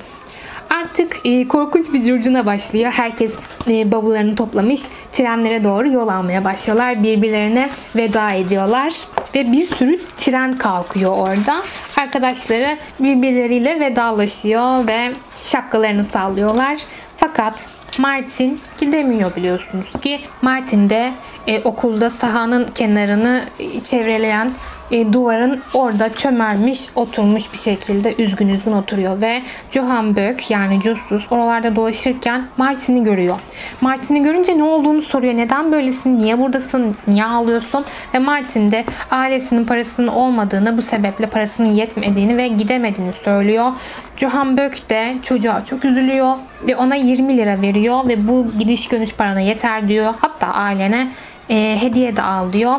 Artık e, korkunç bir curcuna başlıyor. Herkes e, bavullarını toplamış, trenlere doğru yol almaya başlıyorlar. Birbirlerine veda ediyorlar ve bir sürü tren kalkıyor orada. Arkadaşları birbirleriyle vedalaşıyor ve şapkalarını sallıyorlar. Fakat Martin gidemiyor biliyorsunuz ki. Martin de e, okulda sahanın kenarını çevreleyen e, duvarın orada çömelmiş, oturmuş bir şekilde üzgün üzgün oturuyor ve Johann Bök yani Justus oralarda dolaşırken Martin'i görüyor. Martin'i görünce ne olduğunu soruyor. Neden böylesin? Niye buradasın? Niye ağlıyorsun? Ve Martin de ailesinin parasının olmadığını, bu sebeple parasının yetmediğini ve gidemediğini söylüyor. Johann Bök de çocuğa çok üzülüyor ve ona yirmi lira veriyor ve bu gidiş dönüş parana yeter diyor. Hatta ailene e, hediye de al diyor.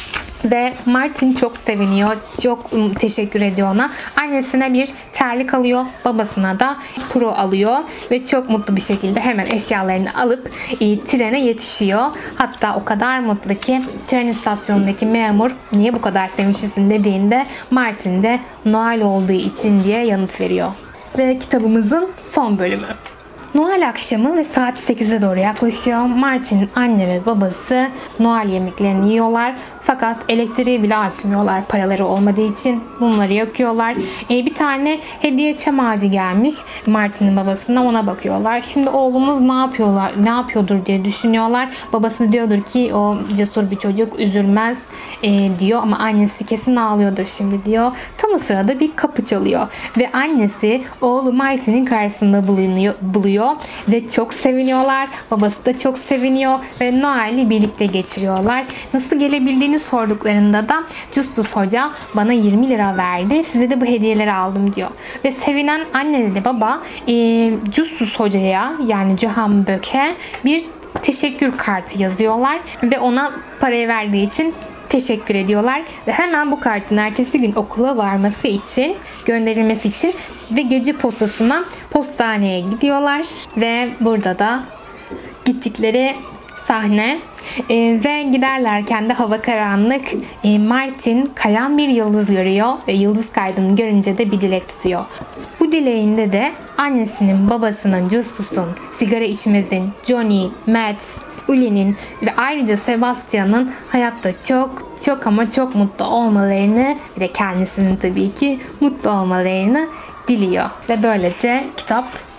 Ve Martin çok seviniyor. Çok teşekkür ediyor ona. Annesine bir terlik alıyor. Babasına da pro alıyor. Ve çok mutlu bir şekilde hemen eşyalarını alıp e, trene yetişiyor. Hatta o kadar mutlu ki tren istasyonundaki memur niye bu kadar sevmişsin dediğinde Martin de Noel olduğu için diye yanıt veriyor. Ve kitabımızın son bölümü. Noel akşamı ve saat sekize doğru yaklaşıyor. Martin'in anne ve babası Noel yemeklerini yiyorlar. Fakat elektriği bile açmıyorlar paraları olmadığı için. Bunları yakıyorlar. Ee, bir tane hediye çam ağacı gelmiş Martin'in babasına, ona bakıyorlar. Şimdi oğlumuz ne yapıyorlar, ne yapıyordur diye düşünüyorlar. Babası diyordur ki o cesur bir çocuk, üzülmez e, diyor ama annesi kesin ağlıyordur şimdi diyor. Tam o sırada bir kapı çalıyor ve annesi oğlu Martin'in karşısında bulunuyor, buluyor ve çok seviniyorlar. Babası da çok seviniyor ve Noel'i birlikte geçiriyorlar. Nasıl gelebildiğini sorduklarında da Justus Hoca bana yirmi lira verdi, size de bu hediyeleri aldım diyor. Ve sevinen anne ile baba e, Justus Hoca'ya yani Johann Böck'e bir teşekkür kartı yazıyorlar ve ona parayı verdiği için teşekkür ediyorlar ve hemen bu kartın ertesi gün okula varması için, gönderilmesi için ve gece postasına postaneye gidiyorlar ve burada da gittikleri sahne e, ve giderlerken de hava karanlık. E, Martin kayan bir yıldız görüyor ve yıldız kaydını görünce de bir dilek tutuyor. Bu dileğinde de annesinin, babasının, Justus'un, sigara içmezin, Johnny, Matt, Uli'nin ve ayrıca Sebastian'ın hayatta çok çok ama çok mutlu olmalarını ve de kendisinin tabii ki mutlu olmalarını diliyor. Ve böylece kitap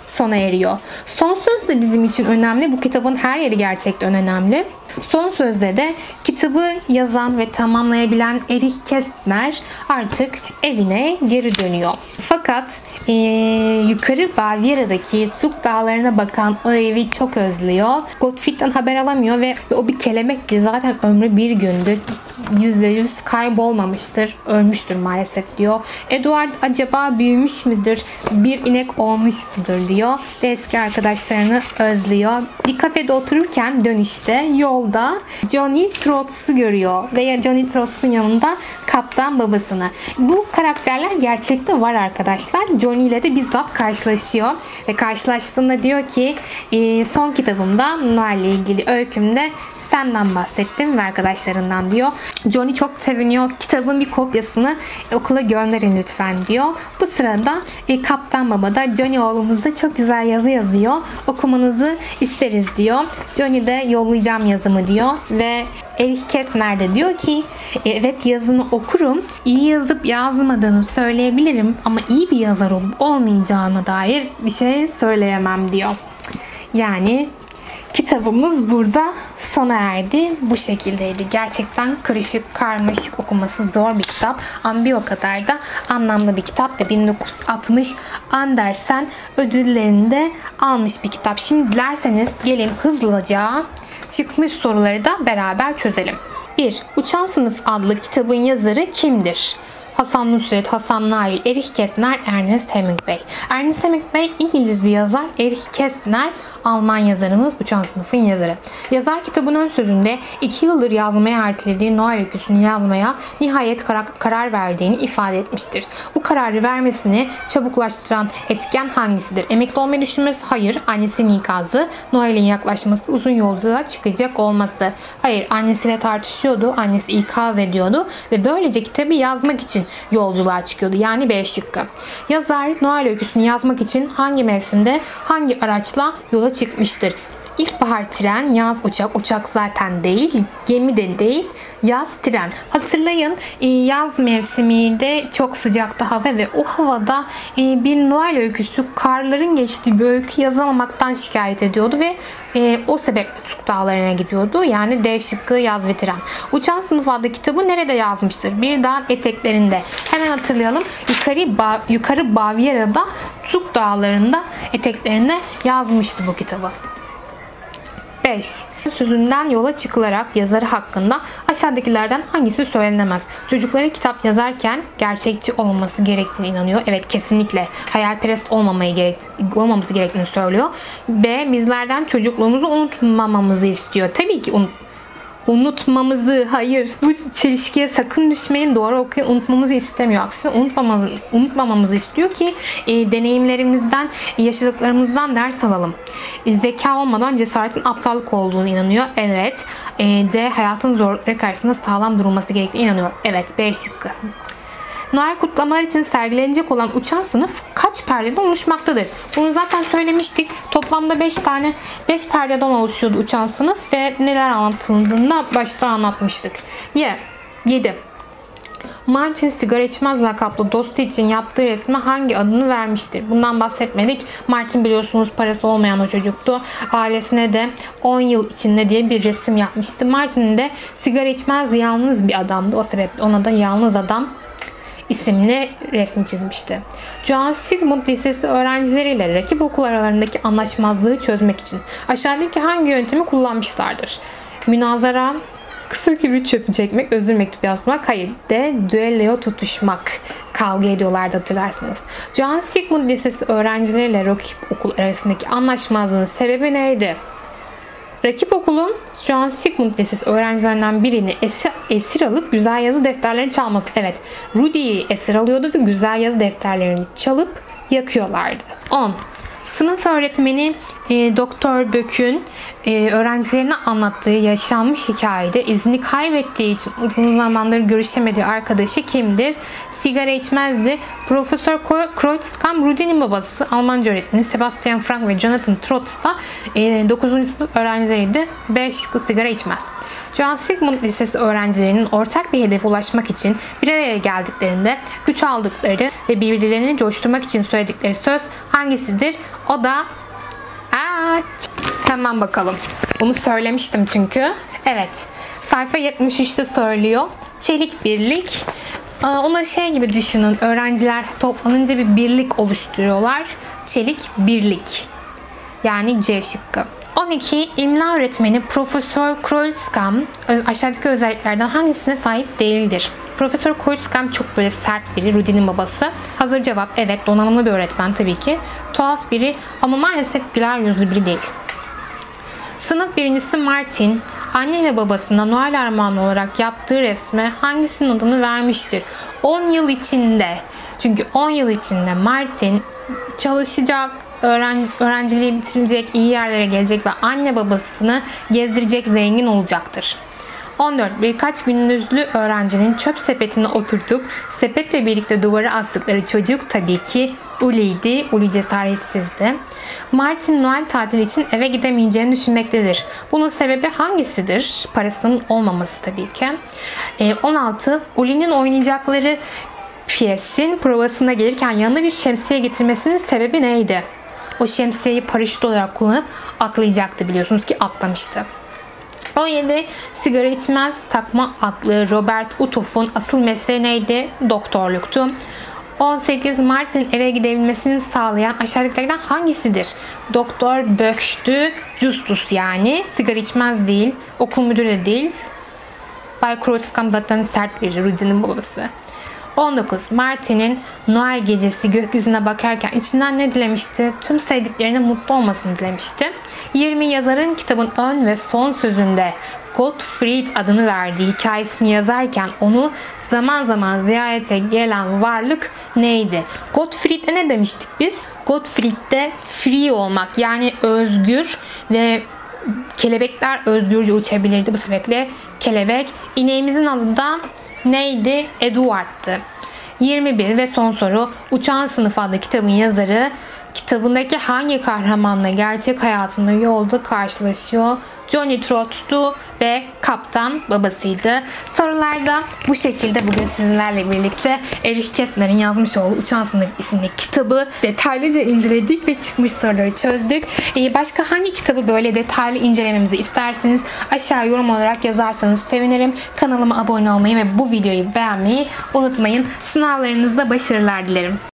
sona eriyor. Son söz de bizim için önemli. Bu kitabın her yeri gerçekten önemli. Son sözde de kitabı yazan ve tamamlayabilen Erich Kästner artık evine geri dönüyor. Fakat ee, yukarı Bavyera'daki Zug dağlarına bakan o evi çok özlüyor. Gottfried'den haber alamıyor ve, ve o bir kelebekti. Zaten ömrü bir gündü. yüzde yüz kaybolmamıştır. Ölmüştür maalesef diyor. Eduard acaba büyümüş müdür? Bir inek olmuş mudur diyor. Ve eski arkadaşlarını özlüyor. Bir kafede otururken dönüşte yolda Johnny Trotz'u görüyor. Ve Johnny Trotz'un yanında kaptan babasını. Bu karakterler gerçekte var arkadaşlar. Johnny ile de bizzat karşılaşıyor. Ve karşılaştığında diyor ki son kitabımda Noel ile ilgili öykümde senden bahsettim ve arkadaşlarından diyor. Johnny çok seviniyor. Kitabın bir kopyasını okula gönderin lütfen diyor. Bu sırada e, Kaptan Baba da Johnny oğlumuza çok güzel yazı yazıyor. Okumanızı isteriz diyor. Johnny de yollayacağım yazımı diyor ve Erich Kästner de diyor ki evet yazını okurum. İyi yazıp yazmadığını söyleyebilirim ama iyi bir yazar olup olmayacağına dair bir şey söyleyemem diyor. Yani kitabımız burada sona erdi. Bu şekildeydi. Gerçekten karışık, karmaşık, okuması zor bir kitap. Ama bir o kadar da anlamlı bir kitap ve bin dokuz yüz altmış Andersen ödüllerini de almış bir kitap. Şimdi dilerseniz gelin hızlıca çıkmış soruları da beraber çözelim. bir. Uçan Sınıf adlı kitabın yazarı kimdir? Hasan Nusret, Hasan Nail, Erich Kästner, Ernest Hemingway. Ernest Hemingway İngiliz bir yazar. Erich Kästner Alman yazarımız, Uçan Sınıf'ın yazarı. Yazar kitabın ön sözünde iki yıldır yazmaya ertelediği Noel öyküsünü yazmaya nihayet karar, karar verdiğini ifade etmiştir. Bu kararı vermesini çabuklaştıran etken hangisidir? Emekli olmayı düşünmesi? Hayır. Annesinin ikazı. Noel'in yaklaşması, uzun yolculuğa çıkacak olması. Hayır. Annesiyle tartışıyordu. Annesi ikaz ediyordu ve böylece kitabı yazmak için yolculuğa çıkıyordu. Yani B şıkkı. Yazar Noel öyküsünü yazmak için hangi mevsimde, hangi araçla yola çıkmıştır? İlkbahar tren, yaz uçak, uçak zaten değil, gemi de değil, yaz tren. Hatırlayın yaz mevsiminde çok sıcaktı hava ve o havada bir Noel öyküsü, karların geçtiği bir öykü yazamamaktan şikayet ediyordu ve o sebeple Zug dağlarına gidiyordu. Yani D şıkkı yaz ve tren. Uçan Sınıf adlı kitabı nerede yazmıştır? Bir dağın eteklerinde. Hemen hatırlayalım. Yukarı, ba yukarı Bavyera'da Zug dağlarında eteklerinde yazmıştı bu kitabı. beş. Sözünden yola çıkılarak yazarı hakkında aşağıdakilerden hangisi söylenemez? Çocuklara kitap yazarken gerçekçi olması gerektiğine inanıyor. Evet, kesinlikle hayalperest olmamayı gerek, olmamamızı gerektiğini söylüyor. B. Bizlerden çocukluğumuzu unutmamamızı istiyor. Tabii ki unut unutmamızı, hayır. Bu çelişkiye sakın düşmeyin. Doğru okuyun. Unutmamızı istemiyor. Aksine unutmamamızı, unutmamamızı istiyor ki e, deneyimlerimizden, yaşadıklarımızdan ders alalım. E, zeka olmadan cesaretin aptallık olduğunu inanıyor. Evet. E, D. Hayatın zorlukları karşısında sağlam durulması gerektiğine inanıyor. Evet. B şıkkı. Noel kutlamalar için sergilenecek olan Uçan Sınıf kaç perdeden oluşmaktadır? Bunu zaten söylemiştik. Toplamda beş tane beş perdeden oluşuyordu Uçan Sınıf ve neler anlatıldığını başta anlatmıştık. Y. yedi. Martin sigara içmez lakaplı dostu için yaptığı resme hangi adını vermiştir? Bundan bahsetmedik. Martin biliyorsunuz parası olmayan o çocuktu. Ailesine de on yıl içinde diye bir resim yapmıştı. Martin de sigara içmez yalnız bir adamdı. O sebeple ona da Yalnız Adam isimli resim çizmişti. Johann Sigmund Lisesi öğrencileriyle rakip okul aralarındaki anlaşmazlığı çözmek için aşağıdaki hangi yöntemi kullanmışlardır? Münazara, kısa kibrit çöpü çekmek, özür mektubu yazmak, hayır de düelloya tutuşmak. Kavga ediyorlardı hatırlarsınız. Johann Sigmund Lisesi öğrencileriyle rakip okul arasındaki anlaşmazlığın sebebi neydi? Rakip okulun Johann Sigmund Lisesi öğrencilerinden birini esir, esir alıp güzel yazı defterlerini çalması. Evet, Rudy'yi esir alıyordu ve güzel yazı defterlerini çalıp yakıyorlardı. on. Sınıf öğretmeni e, Doktor Böck'ün e, öğrencilerine anlattığı yaşanmış hikayede izini kaybettiği için uzun zamandır görüşemediği arkadaşı kimdir? Sigara içmezdi. Profesör Kreutzkamp, Rudy'nin babası, Almanca öğretmeni Sebastian Frank ve Jonathan Trotz da e, dokuzuncu sınıf öğrencileriydi. B şıkkı sigara içmez. Johann Sigmund Lisesi öğrencilerinin ortak bir hedefe ulaşmak için bir araya geldiklerinde güç aldıkları ve birbirlerini coşturmak için söyledikleri söz hangisidir? O da Aa, hemen bakalım. Bunu söylemiştim çünkü. Evet. Sayfa yetmiş üçte söylüyor. Çelik birlik. Ona şey gibi düşünün. Öğrenciler toplanınca bir birlik oluşturuyorlar. Çelik birlik. Yani C şıkkı. on iki. İmla öğretmeni Profesör Kreutzkamp aşağıdaki özelliklerden hangisine sahip değildir? Profesör Kreutzkamp çok böyle sert biri. Rudy'nin babası. Hazır cevap evet. Donanımlı bir öğretmen tabii ki. Tuhaf biri ama maalesef güler yüzlü biri değil. Sınıf birincisi Martin, anne ve babasına Noel armağanı olarak yaptığı resme hangisinin adını vermiştir? on yıl içinde. Çünkü on yıl içinde Martin çalışacak, öğren öğrenciliği bitirecek, iyi yerlere gelecek ve anne babasını gezdirecek, zengin olacaktır. on dört. Birkaç gündüzlü öğrencinin çöp sepetine oturtup sepetle birlikte duvara astıkları çocuk tabii ki Uli'ydi. Uli cesaretsizdi. Martin Noel tatili için eve gidemeyeceğini düşünmektedir. Bunun sebebi hangisidir? Parasının olmaması tabii ki. E, on altı. Uli'nin oynayacakları piyesin provasına gelirken yanına bir şemsiye getirmesinin sebebi neydi? O şemsiyeyi paraşüt olarak kullanıp atlayacaktı, biliyorsunuz ki atlamıştı. on yedi. Sigara içmez takma adlı Robert Uthoff'un asıl mesleği neydi? Doktorluktu. on sekiz. Martin eve gidebilmesini sağlayan aşağıdakilerden hangisidir? Doktor Böck'tü. Justus yani. Sigara içmez değil. Okul müdürü de değil. Bay Kreutzkamp zaten sert biri. Rudy'nin babası. on dokuz. Martin'in Noel gecesi gökyüzüne bakarken içinden ne dilemişti? Tüm sevdiklerinin mutlu olmasını dilemişti. yirmi. Yazarın kitabın ön ve son sözünde Gottfried adını verdiği hikayesini yazarken onu zaman zaman ziyarete gelen varlık neydi? Gottfried'e ne demiştik biz? Gottfried'de free olmak, yani özgür ve kelebekler özgürce uçabilirdi. Bu sebeple kelebek. İneğimizin adı da neydi? Eduard'tı. yirmi bir ve son soru. Uçan Sınıf adlı kitabın yazarı kitabındaki hangi kahramanla gerçek hayatında yolda karşılaşıyor? Johnny Trott'tu ve kaptan babasıydı. Sorularda bu şekilde bugün sizinlerle birlikte Erich Kästner'in yazmış olduğu Uçan Sınıf isimli kitabı detaylıca inceledik ve çıkmış soruları çözdük. Ee, başka hangi kitabı böyle detaylı incelememizi isterseniz aşağı yorum olarak yazarsanız sevinirim. Kanalıma abone olmayı ve bu videoyu beğenmeyi unutmayın. Sınavlarınızda başarılar dilerim.